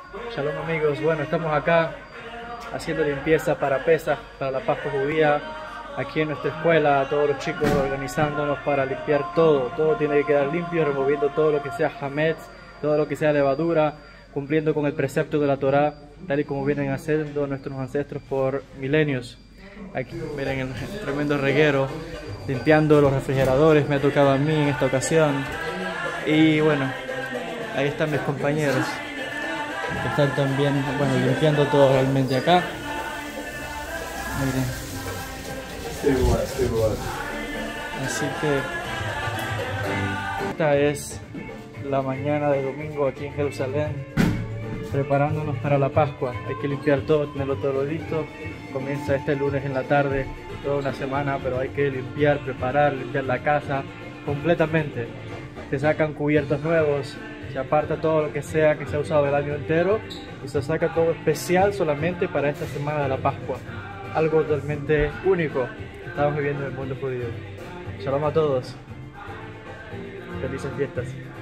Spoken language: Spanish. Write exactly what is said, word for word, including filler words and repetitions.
Shalom amigos, bueno, estamos acá haciendo limpieza para Pesaj, para la Pascua judía, aquí en nuestra escuela, todos los chicos organizándonos para limpiar todo, todo tiene que quedar limpio, removiendo todo lo que sea hametz, todo lo que sea levadura, cumpliendo con el precepto de la Torá, tal y como vienen haciendo nuestros ancestros por milenios. Aquí miren el tremendo reguero, limpiando los refrigeradores, me ha tocado a mí en esta ocasión. Y bueno, ahí están mis compañeros, que están también, bueno, limpiando todo realmente acá. Miren. Igual, igual. Así que esta es la mañana de domingo aquí en Jerusalén, preparándonos para la Pascua. Hay que limpiar todo, tenerlo todo listo. Comienza este lunes en la tarde, toda una semana, pero hay que limpiar, preparar, limpiar la casa completamente. Se sacan cubiertos nuevos, se aparta todo lo que sea que se ha usado el año entero y se saca todo especial solamente para esta semana de la Pascua. Algo totalmente único que estamos viviendo en el mundo judío. Shalom a todos. Felices fiestas.